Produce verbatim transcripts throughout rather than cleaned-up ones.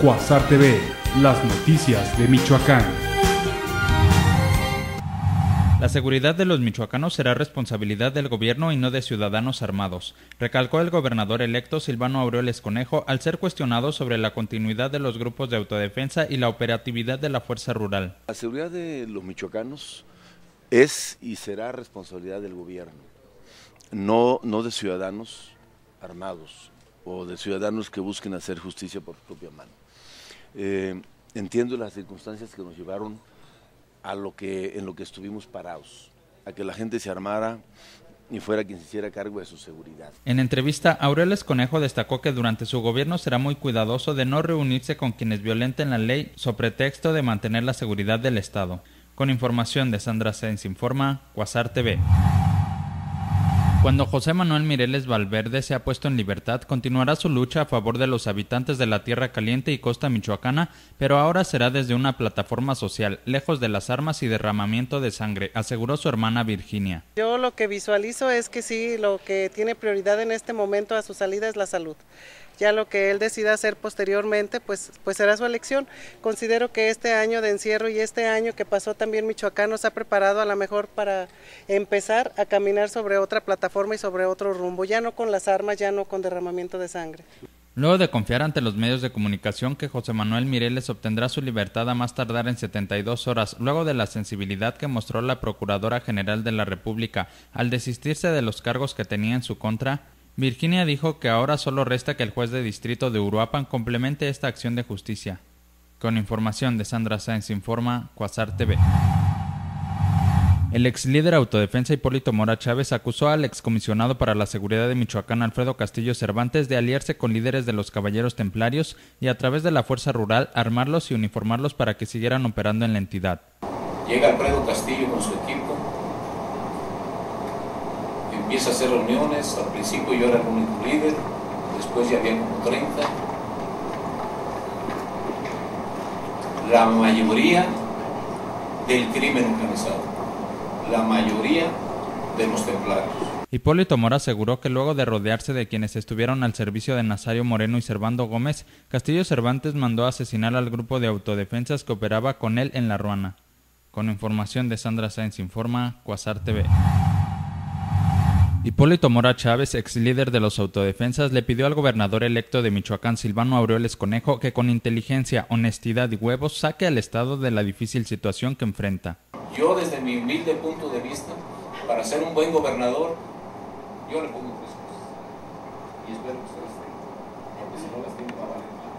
Cuasar T V, las noticias de Michoacán. La seguridad de los michoacanos será responsabilidad del gobierno y no de ciudadanos armados, recalcó el gobernador electo Silvano Aureoles Conejo al ser cuestionado sobre la continuidad de los grupos de autodefensa y la operatividad de la fuerza rural. La seguridad de los michoacanos es y será responsabilidad del gobierno, no, no de ciudadanos armados o de ciudadanos que busquen hacer justicia por su propia mano. Eh, entiendo las circunstancias que nos llevaron a lo que en lo que estuvimos parados, a que la gente se armara y fuera quien se hiciera cargo de su seguridad. En entrevista, Aureoles Conejo destacó que durante su gobierno será muy cuidadoso de no reunirse con quienes violenten la ley sobre pretexto de mantener la seguridad del Estado. Con información de Sandra Sáenz Informa, Cuasar T V. Cuando José Manuel Mireles Valverde se ha puesto en libertad, continuará su lucha a favor de los habitantes de la Tierra Caliente y Costa Michoacana, pero ahora será desde una plataforma social, lejos de las armas y derramamiento de sangre, aseguró su hermana Virginia. Yo lo que visualizo es que sí, lo que tiene prioridad en este momento a su salida es la salud. Ya lo que él decida hacer posteriormente, pues, pues será su elección. Considero que este año de encierro y este año que pasó también Michoacán nos ha preparado a lo mejor para empezar a caminar sobre otra plataforma y sobre otro rumbo, ya no con las armas, ya no con derramamiento de sangre. Luego de confiar ante los medios de comunicación que José Manuel Mireles obtendrá su libertad a más tardar en setenta y dos horas, luego de la sensibilidad que mostró la Procuradora General de la República al desistirse de los cargos que tenía en su contra, Virginia dijo que ahora solo resta que el juez de distrito de Uruapan complemente esta acción de justicia. Con información de Sandra Sáenz Informa, Cuasar T V. El ex líder autodefensa Hipólito Mora Chávez acusó al excomisionado para la seguridad de Michoacán Alfredo Castillo Cervantes de aliarse con líderes de los caballeros templarios y a través de la fuerza rural armarlos y uniformarlos para que siguieran operando en la entidad. Llega Alfredo Castillo con su equipo, empieza a hacer reuniones, al principio yo era el único líder, después ya había como treinta. La mayoría del crimen organizado, la mayoría de los templarios. Hipólito Mora aseguró que luego de rodearse de quienes estuvieron al servicio de Nazario Moreno y Servando Gómez, Castillo Cervantes mandó a asesinar al grupo de autodefensas que operaba con él en La Ruana. Con información de Sandra Sáenz Informa, Cuasar T V. Hipólito Mora Chávez, ex líder de los autodefensas, le pidió al gobernador electo de Michoacán, Silvano Aureoles Conejo, que con inteligencia, honestidad y huevos saque al Estado de la difícil situación que enfrenta. Yo, desde mi humilde punto de vista, para ser un buen gobernador, yo le pongo tres cosas. Y espero que ustedes tengan, porque si no las tengo, va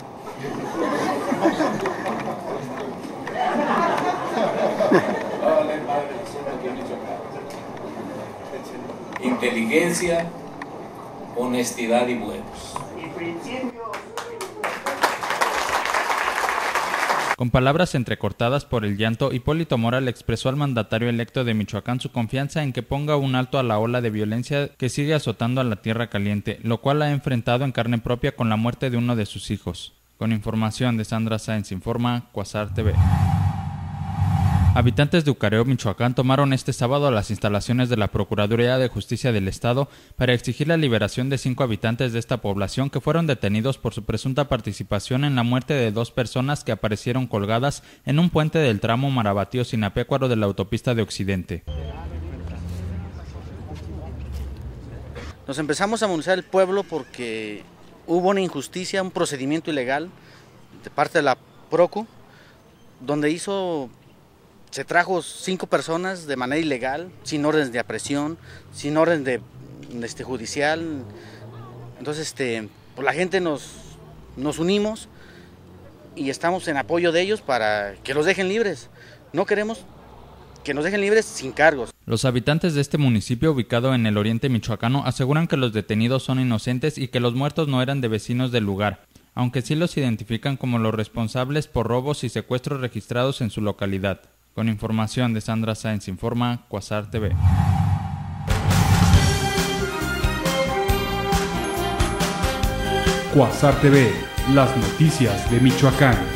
a valer. Va a valer madre el asunto aquí en Michoacán. Inteligencia, honestidad y huevos. Con palabras entrecortadas por el llanto, Hipólito Mora le expresó al mandatario electo de Michoacán su confianza en que ponga un alto a la ola de violencia que sigue azotando a la Tierra Caliente, lo cual ha enfrentado en carne propia con la muerte de uno de sus hijos. Con información de Sandra Sáenz Informa, Cuasar T V. Habitantes de Ucareo, Michoacán, tomaron este sábado las instalaciones de la Procuraduría de Justicia del Estado para exigir la liberación de cinco habitantes de esta población que fueron detenidos por su presunta participación en la muerte de dos personas que aparecieron colgadas en un puente del tramo Marabatío-Sinapecuaro de la autopista de Occidente. Nos empezamos a movilizar el pueblo porque hubo una injusticia, un procedimiento ilegal de parte de la Procu, donde hizo... Se trajo cinco personas de manera ilegal, sin órdenes de aprehensión, sin orden de, de este, judicial. Entonces, este, pues la gente nos, nos unimos y estamos en apoyo de ellos para que los dejen libres. No queremos que nos dejen libres sin cargos. Los habitantes de este municipio ubicado en el oriente michoacano aseguran que los detenidos son inocentes y que los muertos no eran de vecinos del lugar, aunque sí los identifican como los responsables por robos y secuestros registrados en su localidad. Con información de Sandra Sáenz Informa, Cuasar T V. Cuasar T V, las noticias de Michoacán.